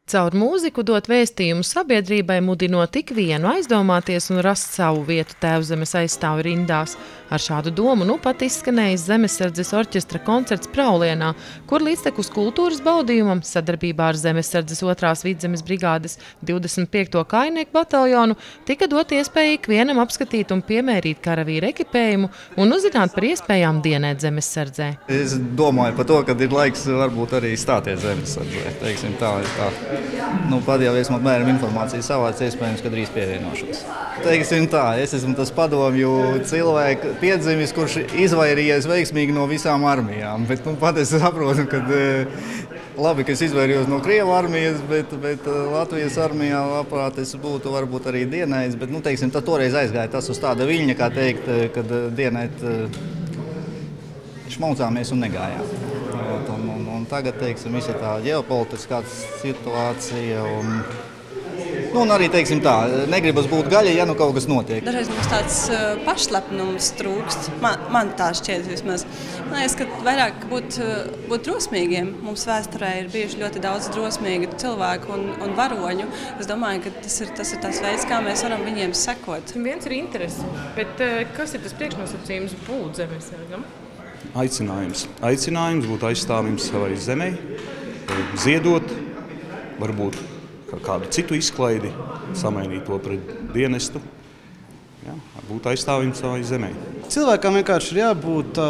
Caur mūziku dot vēstījumu sabiedrībai, mudinot ikvienu aizdomāties un rast savu vietu Tēvzemes aizstāvu rindās. Ar šādu domu nu pat izskanējis Zemesardzes orķestra koncerts Praulienā, kur līdztekus kultūras baudījumam sadarbībā ar Zemesardzes 2. Vidzemes brigādes 25. kājnieku bataljonu tika dot iespēja ikvienam apskatīt un piemērīt karavīra ekipējumu un uzzināt par iespējām dienēt Zemesardzē. Es domāju par to, ka ir laiks varbūt arī stāties Zemesardzē, teiksim tā. Nu, pat jau esmu apmēram informāciju savāc, iespējams, ka drīz pievienošos. Teiksim tā, es esmu tas padomju cilvēku piedzimis, kurš izvairījies veiksmīgi no visām armijām. Bet pat es saprotu, ka labi, ka es izvairījos no Krievu armijas, bet Latvijas armijā labprāt es būtu varbūt arī dienējis. Bet, teiksim, toreiz aizgāja tas uz tāda viļņa, kā teikt, kad dienēt šmaucāmies un negājām. Un tagad, teiksim, visa tā ģeopolitiskā situācija un arī, teiksim tā, negribas būt gaļa, ja nu kaut kas notiek. Dažreiz mums tāds pašlepnums trūkst, man tā šķiet vismaz. Man liekas, ka vairāk būt drosmīgiem. Mums vēsturē ir bijuši ļoti daudz drosmīgu cilvēku un varoņu. Es domāju, ka tas ir tas veids, kā mēs varam viņiem sekot. Viens ir interesi, bet kas ir tas priekšnosacījums būt zemesargam? Aicinājums būt aizstāvim savai zemei, ziedot, varbūt kādu citu izklaidi, samainīt to pret dienestu, būt aizstāvim savai zemei. Cilvēkam vienkārši ir jābūt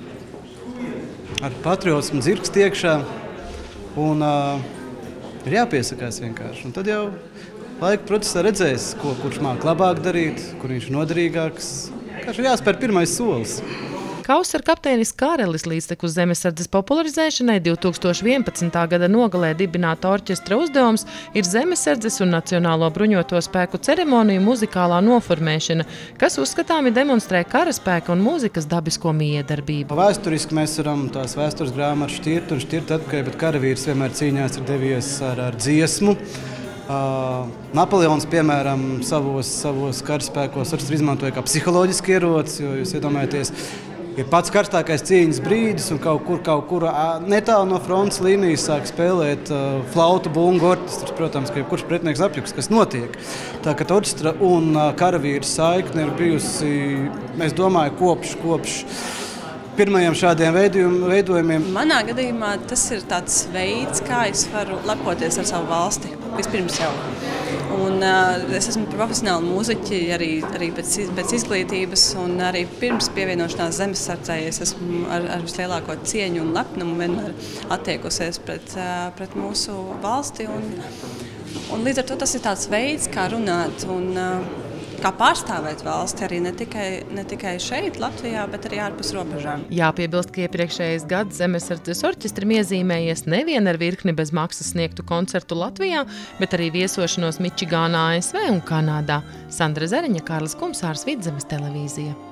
ar patriotismu dzirksti iekšā un ir jāpiesakās vienkārši. Un tad jau laika procesā redzēs, kurš māk labāk darīt, kur viņš noderīgāks. Vienkārši ir jāspēr pirmais solis. Kauss ar kapteinis Kārelis līdztekus Zemesardzes popularizēšanai 2011. gada nogalē dibināta orķestra uzdevums ir Zemesardzes un Nacionālo bruņoto spēku ceremoniju muzikālā noformēšana, kas uzskatāmi demonstrē karaspēka un mūzikas dabisko miedarbību. Vēsturiski mēs varam tās vēstures grāmatas šķirt un šķirt atpakaļ, bet karavīrs vienmēr cīņās ir devies ar dziesmu. Napoleons, piemēram, savos karaspēkos izmantoja kā psiholoģiski ieroci, jo jūs iedomājaties, ir pats karstākais cīņas brīdis un kaut kur netālu no frontes līnijas sāk spēlēt flautu, bungu, orķestrs. Protams, ka jebkurš pretinieks apjuks, kas notiek. Tā kā orķestra un karavīra saikne ir bijusi, es domāju, kopš pirmajiem šādiem veidojumiem. Manā gadījumā tas ir tāds veids, kā es varu lepoties ar savu valsti, vispirms jau. Un es esmu profesionāli mūziķi arī pēc izglītības, un arī pirms pievienošanās Zemesardzei es esmu ar vislielāko cieņu un lepnumu vienmēr attiekusies pret mūsu valsti. Un līdz ar to tas ir tāds veids, kā runāt un kā pārstāvēt valsti arī ne tikai šeit, Latvijā, bet arī ārpus robežām. Jāpiebilst, ka iepriekšējais gads Zemesardzes orķestrim iezīmējies nevien ar virkni bez maksas sniegtu koncertu Latvijā, bet arī viesošanos Mičigānā, ASV un Kanādā. Sandra Zereņa, Kārlis Kumsārs, Vidzemes televīzija.